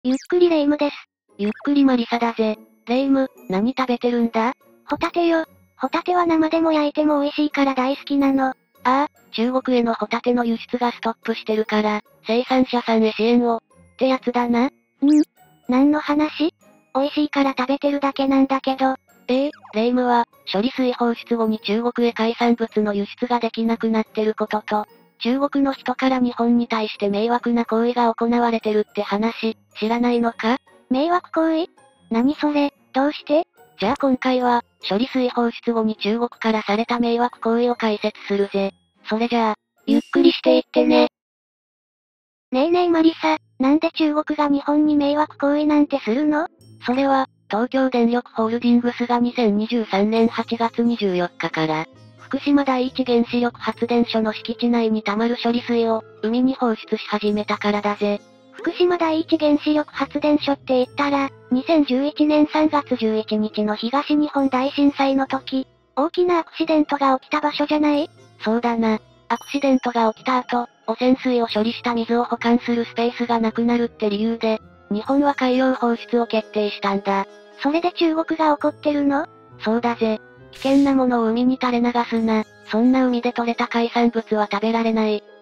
ゆっくりレ夢ムです。 ゆっくりマリサだぜ。レ夢ム、何食べてるんだ？ ホタテよ。ホタテは生でも焼いても美味しいから大好きなの。 ああ、中国へのホタテの輸出がストップしてるから、生産者さんへ支援を、ってやつだな。 何の話？美味しいから食べてるだけなんだけど。 レ夢ムは、処理水放出後に中国へ海産物の輸出ができなくなってることと、中国の人から日本に対して迷惑な行為が行われてるって話、知らないのか？ 迷惑行為？何それ、どうして？ じゃあ今回は、処理水放出後に中国からされた迷惑行為を解説するぜ。それじゃあ、ゆっくりしていってね。 ねえねえマリサ、なんで中国が日本に迷惑行為なんてするの？ それは、東京電力ホールディングスが2023年8月24日から、福島第一原子力発電所の敷地内に溜まる処理水を、海に放出し始めたからだぜ。 福島第一原子力発電所って言ったら、2011年3月11日の東日本大震災の時、大きなアクシデントが起きた場所じゃない？ そうだな。アクシデントが起きた後、汚染水を処理した水を保管するスペースがなくなるって理由で、日本は海洋放出を決定したんだ。 それで中国が怒ってるの？ そうだぜ。危険なものを海に垂れ流すな。そんな海で採れた海産物は食べられない。って。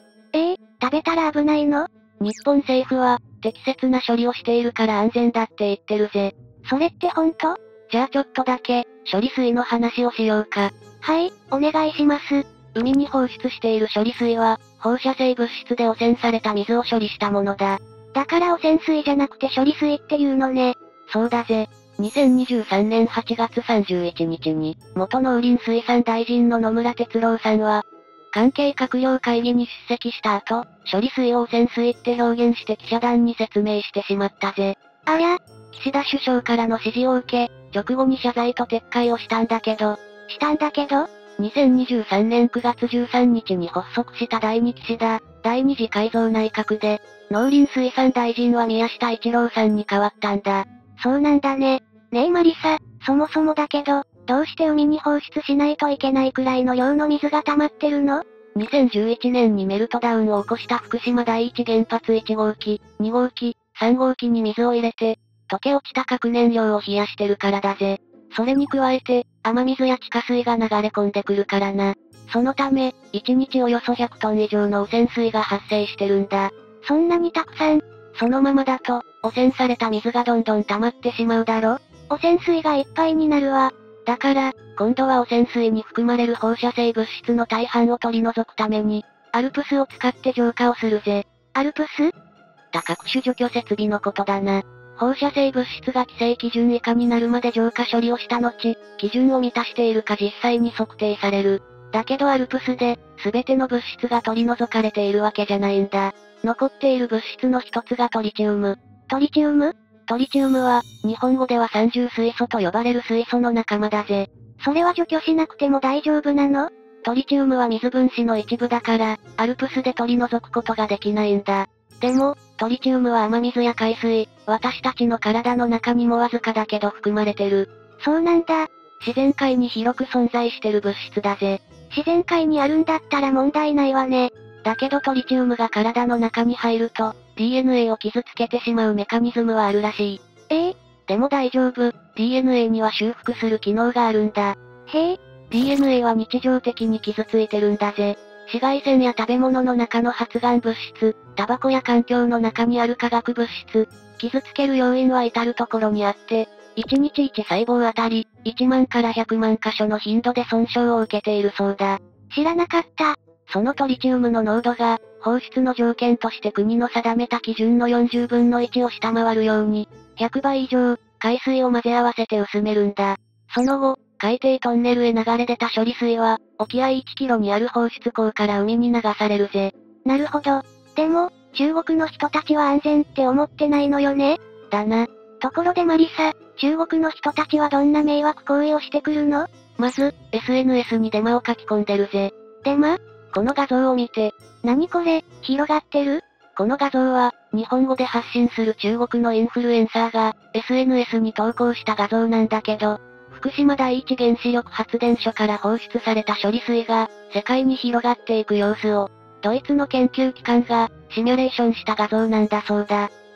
食べたら危ないの？ 日本政府は、適切な処理をしているから安全だって言ってるぜ。 それって本当？ じゃあちょっとだけ、処理水の話をしようか。 はい、お願いします。 海に放出している処理水は、放射性物質で汚染された水を処理したものだ。 だから汚染水じゃなくて処理水っていうのね。 そうだぜ。2023年8月31日に、元農林水産大臣の野村哲郎さんは、関係閣僚会議に出席した後、処理水を汚染水って表現して記者団に説明してしまったぜ。 ありゃ、 岸田首相からの指示を受け、直後に謝罪と撤回をしたんだけど、2023年9月13日に発足した第2岸田、第2次改造内閣で、農林水産大臣は宮下一郎さんに変わったんだ。 そうなんだね。ねえマリサ、そもそもだけど、どうして海に放出しないといけないくらいの量の水が溜まってるの？ 2011年にメルトダウンを起こした福島第一原発1号機、2号機、3号機に水を入れて、溶け落ちた核燃料を冷やしてるからだぜ。それに加えて、雨水や地下水が流れ込んでくるからな。そのため、1日およそ100トン以上の汚染水が発生してるんだ。 そんなにたくさん？ そのままだと、汚染された水がどんどん溜まってしまうだろ？ 汚染水がいっぱいになるわ。 だから、今度は汚染水に含まれる放射性物質の大半を取り除くために、アルプスを使って浄化をするぜ。 アルプス？ 多角種除去設備のことだな。放射性物質が規制基準以下になるまで浄化処理をした後、基準を満たしているか実際に測定される。だけどアルプスで、すべての物質が取り除かれているわけじゃないんだ。残っている物質の一つがトリチウム。 トリチウム？ トリチウムは、日本語では三重水素と呼ばれる水素の仲間だぜ。 それは除去しなくても大丈夫なの？ トリチウムは水分子の一部だから、アルプスで取り除くことができないんだ。でも、トリチウムは雨水や海水、私たちの体の中にもわずかだけど含まれてる。 そうなんだ。 自然界に広く存在してる物質だぜ。 自然界にあるんだったら問題ないわね。 だけどトリチウムが体の中に入ると、DNA を傷つけてしまうメカニズムはあるらしい。でも大丈夫、DNA には修復する機能があるんだ。 へえ。 DNA は日常的に傷ついてるんだぜ。紫外線や食べ物の中の発がん物質、タバコや環境の中にある化学物質、傷つける要因は至るところにあって、1日1細胞あたり、1万から100万箇所の頻度で損傷を受けているそうだ。 知らなかった。 そのトリチウムの濃度が、放出の条件として国の定めた基準の40分の1を下回るように、100倍以上、海水を混ぜ合わせて薄めるんだ。その後、海底トンネルへ流れ出た処理水は、沖合1キロにある放出口から海に流されるぜ。 なるほど。でも、中国の人たちは安全って思ってないのよね？ だな。 ところでマリサ、中国の人たちはどんな迷惑行為をしてくるの？ まず、SNS にデマを書き込んでるぜ。 デマ？ この画像を見て。 何これ、広がってる？ この画像は、日本語で発信する中国のインフルエンサーが、SNS に投稿した画像なんだけど、福島第一原子力発電所から放出された処理水が、世界に広がっていく様子を、ドイツの研究機関が、シミュレーションした画像なんだそうだ。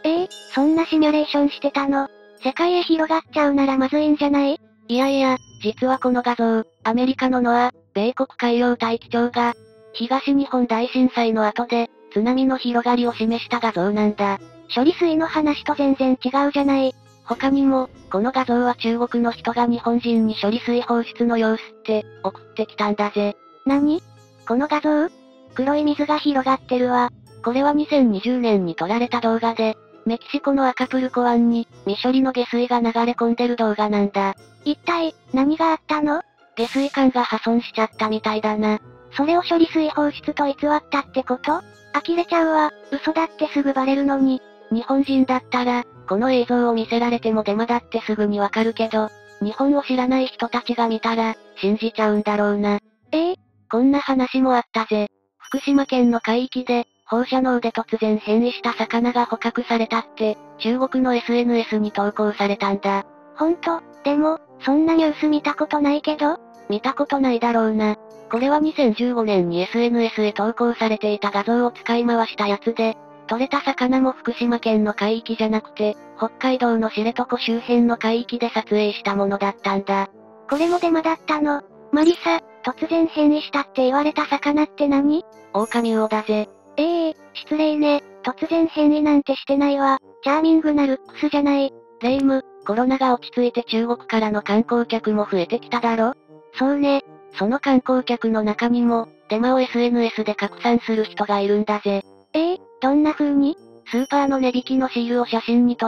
そんなシミュレーションしてたの？世界へ広がっちゃうならまずいんじゃない？ いやいや、実はこの画像、アメリカのノア、米国海洋大気庁が、東日本大震災の後で、津波の広がりを示した画像なんだ。 処理水の話と全然違うじゃない。 他にも、この画像は中国の人が日本人に処理水放出の様子って送ってきたんだぜ。 何？この画像？黒い水が広がってるわ。 これは2020年に撮られた動画で、メキシコのアカプルコ湾に、未処理の下水が流れ込んでる動画なんだ。 一体、何があったの？ 下水管が破損しちゃったみたいだな。 それを処理水放出と偽ったってこと？呆れちゃうわ、嘘だってすぐバレるのに。 日本人だったら、この映像を見せられてもデマだってすぐにわかるけど、日本を知らない人たちが見たら、信じちゃうんだろうな。こんな話もあったぜ。福島県の海域で、放射能で突然変異した魚が捕獲されたって、中国の SNS に投稿されたんだ。 ほんと、でも、そんなニュース見たことないけど？ 見たことないだろうな。これは2015年に SNS へ投稿されていた画像を使い回したやつで、取れた魚も福島県の海域じゃなくて、北海道の知床周辺の海域で撮影したものだったんだ。 これもデマだったの？マリサ、突然変異したって言われた魚って何？ 狼魚だぜ。 失礼ね。突然変異なんてしてないわ。チャーミングなルックスじゃない。 レイム、コロナが落ち着いて中国からの観光客も増えてきただろ？ そうね。 その観光客の中にも、デマを SNS で拡散する人がいるんだぜ。 どんな風に？ スーパーの値引きのシールを写真に撮って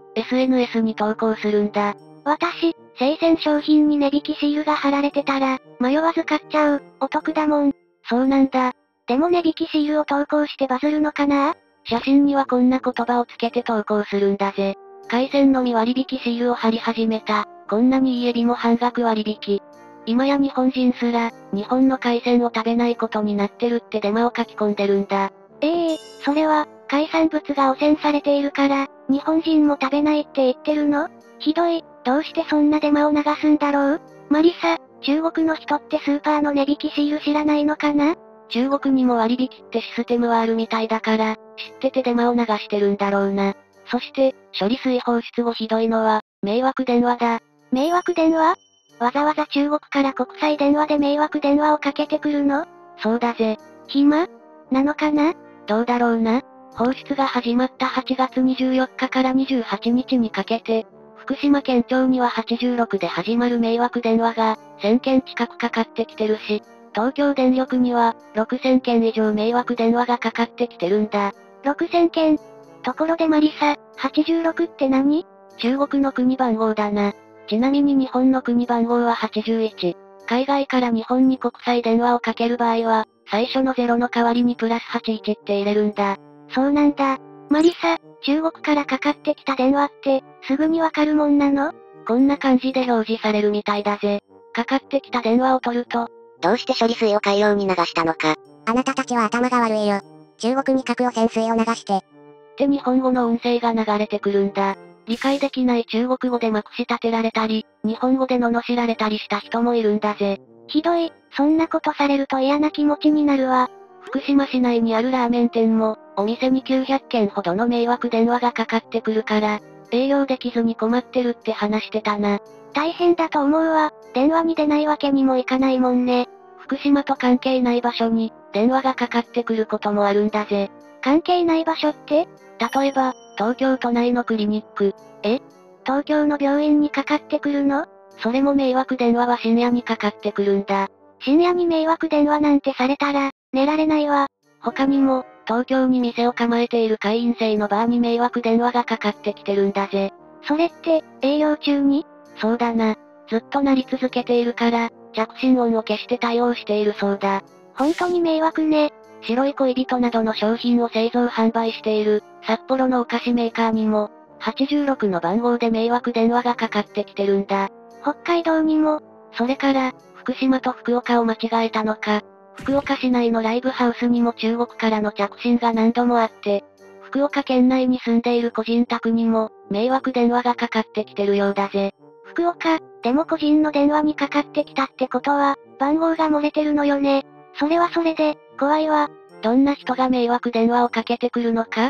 、SNS に投稿するんだ。 私、生鮮商品に値引きシールが貼られてたら、迷わず買っちゃう。お得だもん。 そうなんだ。 でも値引きシールを投稿してバズるのかな？ 写真にはこんな言葉をつけて投稿するんだぜ。海鮮のみ割引シールを貼り始めた。こんなにいいエビも半額割引。今や日本人すら、日本の海鮮を食べないことになってるってデマを書き込んでるんだ。 それは、海産物が汚染されているから、日本人も食べないって言ってるの？ひどい、どうしてそんなデマを流すんだろう？マリサ、中国の人ってスーパーの値引きシール知らないのかな？ 中国にも割引ってシステムはあるみたいだから、知っててデマを流してるんだろうな。そして、処理水放出後ひどいのは、迷惑電話だ。 迷惑電話？わざわざ中国から国際電話で迷惑電話をかけてくるの？ そうだぜ。 暇？なのかな？ どうだろうな。放出が始まった8月24日から28日にかけて、福島県庁には86で始まる迷惑電話が、1000件近くかかってきてるし、東京電力には、6000件以上迷惑電話がかかってきてるんだ。 6000件？ところでマリサ、86って何？ 中国の国番号だな。ちなみに日本の国番号は81。海外から日本に国際電話をかける場合は、最初の0の代わりにプラス81って入れるんだ。 そうなんだ。マリサ、中国からかかってきた電話って、すぐにわかるもんなの？ こんな感じで表示されるみたいだぜ。かかってきた電話を取ると、 どうして処理水を海洋に流したのか。あなたたちは頭が悪いよ。中国に核汚染水を流して。 って日本語の音声が流れてくるんだ。理解できない中国語でまくし立てられたり、日本語で罵られたりした人もいるんだぜ。 ひどい、そんなことされると嫌な気持ちになるわ。 福島市内にあるラーメン店も、お店に900件ほどの迷惑電話がかかってくるから、営業できずに困ってるって話してたな。 大変だと思うわ。電話に出ないわけにもいかないもんね。 福島と関係ない場所に、電話がかかってくることもあるんだぜ。 関係ない場所って？ 例えば、東京都内のクリニック。 東京の病院にかかってくるの？ それも迷惑電話は深夜にかかってくるんだ。 深夜に迷惑電話なんてされたら、寝られないわ。 他にも、東京に店を構えている会員制のバーに迷惑電話がかかってきてるんだぜ。 それって、営業中に？ そうだな。ずっと鳴り続けているから、着信音を消して対応しているそうだ。 本当に迷惑ね。 白い恋人などの商品を製造販売している、札幌のお菓子メーカーにも、86の番号で迷惑電話がかかってきてるんだ。 北海道にも。 それから、福島と福岡を間違えたのか、福岡市内のライブハウスにも中国からの着信が何度もあって、福岡県内に住んでいる個人宅にも、迷惑電話がかかってきてるようだぜ。 福岡、でも個人の電話にかかってきたってことは、番号が漏れてるのよね。それはそれで、怖いわ。 どんな人が迷惑電話をかけてくるのか？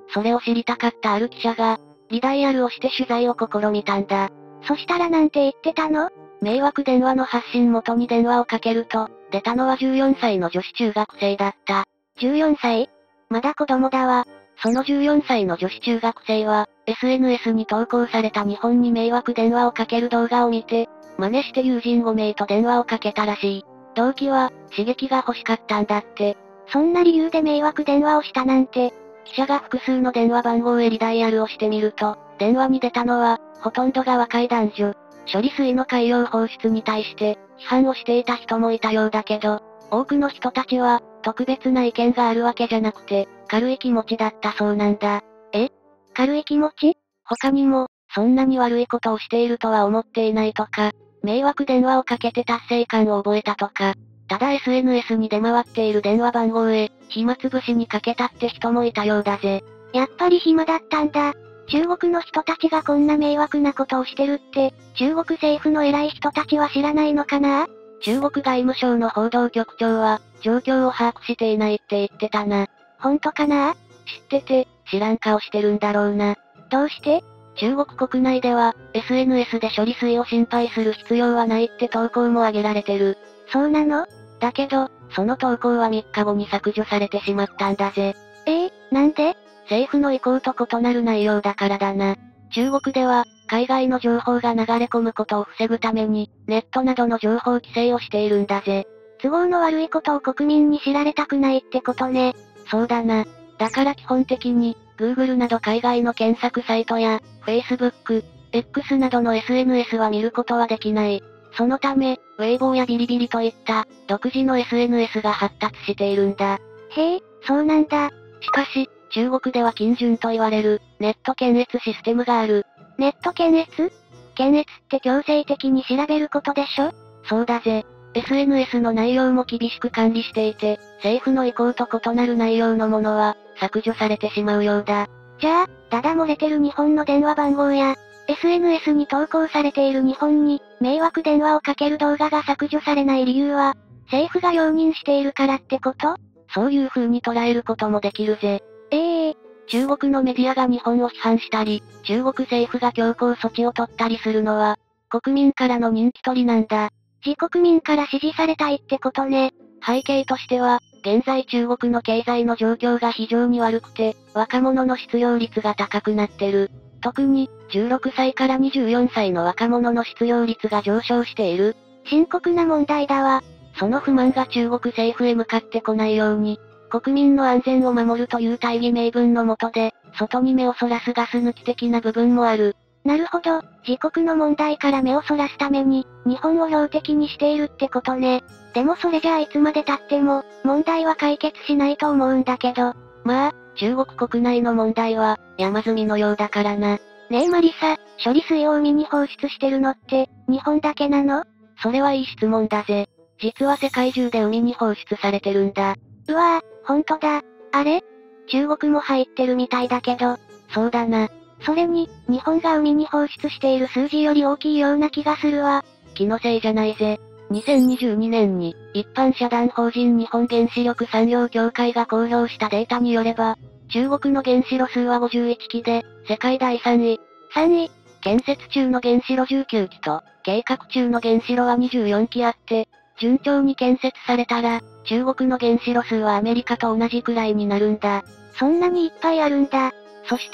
それを知りたかったある記者が、リダイヤルをして取材を試みたんだ。 そしたらなんて言ってたの？ 迷惑電話の発信元に電話をかけると、出たのは14歳の女子中学生だった。 14歳？まだ子供だわ。 その14歳の女子中学生は、SNS に投稿された日本に迷惑電話をかける動画を見て、真似して友人5名と電話をかけたらしい。動機は、刺激が欲しかったんだって。 そんな理由で迷惑電話をしたなんて。 記者が複数の電話番号へリダイヤルをしてみると、電話に出たのは、ほとんどが若い男女。処理水の海洋放出に対して、批判をしていた人もいたようだけど、多くの人たちは、特別な意見があるわけじゃなくて、軽い気持ちだったそうなんだ。 軽い気持ち？ 他にも、そんなに悪いことをしているとは思っていないとか、迷惑電話をかけて達成感を覚えたとか、ただ SNS に出回っている電話番号へ、暇つぶしにかけたって人もいたようだぜ。 やっぱり暇だったんだ。中国の人たちがこんな迷惑なことをしてるって、中国政府の偉い人たちは知らないのかな？ 中国外務省の報道局長は、状況を把握していないって言ってたな。 本当かな？ 知ってて、知らん顔してるんだろうな。 どうして？ 中国国内では、SNS で処理水を心配する必要はないって投稿も挙げられてる。 そうなの？ だけど、その投稿は3日後に削除されてしまったんだぜ。 なんで？ 政府の意向と異なる内容だからだな。中国では、海外の情報が流れ込むことを防ぐために、ネットなどの情報規制をしているんだぜ。 都合の悪いことを国民に知られたくないってことね。 そうだな。だから基本的に、Google など海外の検索サイトや、Facebook、X などの SNS は見ることはできない。そのため、Weibo やビリビリといった、独自の SNS が発達しているんだ。 へえ、そうなんだ。 しかし、中国では禁準と言われる、ネット検閲システムがある。 ネット検閲？検閲って強制的に調べることでしょ？ そうだぜ。SNS の内容も厳しく管理していて、政府の意向と異なる内容のものは、削除されてしまうようだ。 じゃあ、だだ漏れてる日本の電話番号や、SNS に投稿されている日本に、迷惑電話をかける動画が削除されない理由は、政府が容認しているからってこと？ そういう風に捉えることもできるぜ。中国のメディアが日本を批判したり、中国政府が強硬措置を取ったりするのは、国民からの人気取りなんだ。 自国民から支持されたいってことね。 背景としては、現在中国の経済の状況が非常に悪くて、若者の失業率が高くなってる。特に、16歳から24歳の若者の失業率が上昇している。 深刻な問題だわ。 その不満が中国政府へ向かってこないように、国民の安全を守るという大義名分のもとで、外に目をそらすガス抜き的な部分もある。 なるほど、自国の問題から目をそらすために、日本を標的にしているってことね。でもそれじゃあいつまで経っても、問題は解決しないと思うんだけど。 まあ、中国国内の問題は、山積みのようだからな。 ねえマリサ、処理水を海に放出してるのって、日本だけなの？ それはいい質問だぜ。実は世界中で海に放出されてるんだ。 うわぁ、ほんとだ。あれ？中国も入ってるみたいだけど。 そうだな。 それに、日本が海に放出している数字より大きいような気がするわ。 気のせいじゃないぜ。2022年に、一般社団法人日本原子力産業協会が公表したデータによれば、中国の原子炉数は51基で、世界第3位。 3位。 建設中の原子炉19基と、計画中の原子炉は24基あって、順調に建設されたら、中国の原子炉数はアメリカと同じくらいになるんだ。 そんなにいっぱいあるんだ。 そして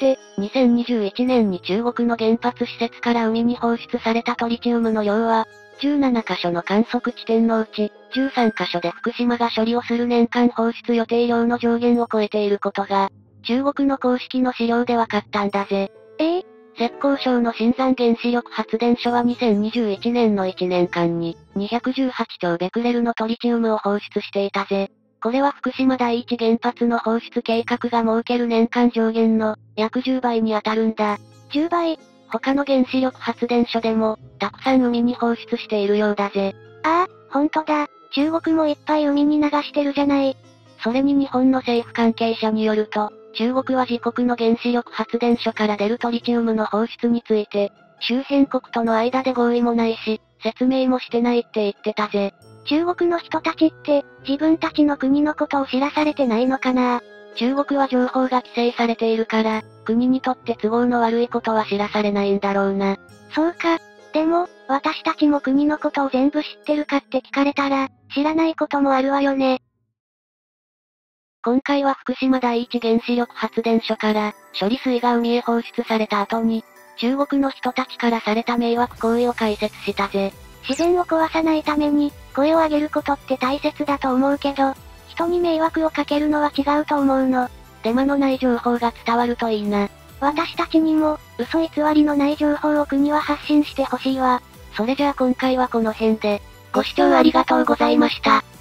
、2021年に中国の原発施設から海に放出されたトリチウムの量は、17カ所の観測地点のうち、13カ所で福島が処理をする年間放出予定量の上限を超えていることが、中国の公式の資料で分かったんだぜ。浙江省の新山原子力発電所は2021年の1年間に、218兆ベクレルのトリチウムを放出していたぜ。これは福島第一原発の放出計画が設ける年間上限の約10倍に当たるんだ。 10倍。 他の原子力発電所でも、たくさん海に放出しているようだぜ。 ああ、ほんとだ。中国もいっぱい海に流してるじゃない。 それに日本の政府関係者によると、中国は自国の原子力発電所から出るトリチウムの放出について、周辺国との間で合意もないし、説明もしてないって言ってたぜ。 中国の人たちって、自分たちの国のことを知らされてないのかな？ 中国は情報が規制されているから、国にとって都合の悪いことは知らされないんだろうな。 そうか。でも、私たちも国のことを全部知ってるかって聞かれたら、知らないこともあるわよね。 今回は福島第一原子力発電所から、処理水が海へ放出された後に、中国の人たちからされた迷惑行為を解説したぜ。 自然を壊さないために、声を上げることって大切だと思うけど、人に迷惑をかけるのは違うと思うの。 デマのない情報が伝わるといいな。 私たちにも、嘘偽りのない情報を国は発信してほしいわ。 それじゃあ今回はこの辺で、ご視聴ありがとうございました。